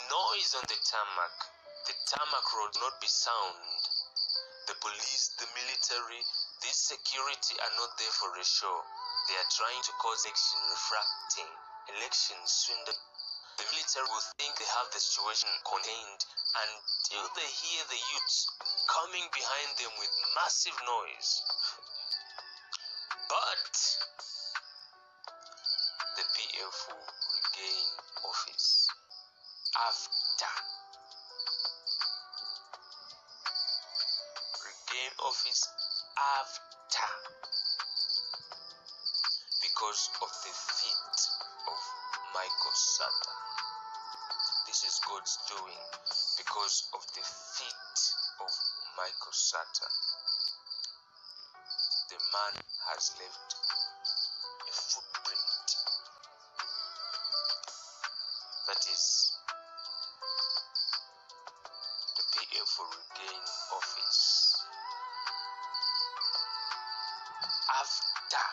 noise on the tarmac. The tarmac road will not be sound. The police, the military, this security are not there for a show. They are trying to cause election refracting, election swindle. The military will think they have the situation contained until they hear the youths coming behind them with massive noise. But the PF will regain office after. Regain office after. Because of the feet of Michael Sata. This is God's doing. Because of the feet of Michael Sata. The man has left a footprint. That is the PF will regain office after.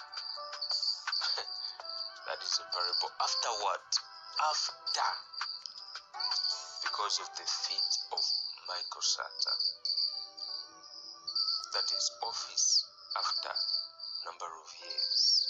That is a parable. After what? After. Because of the feet of Michael Sata. That is office after number of years.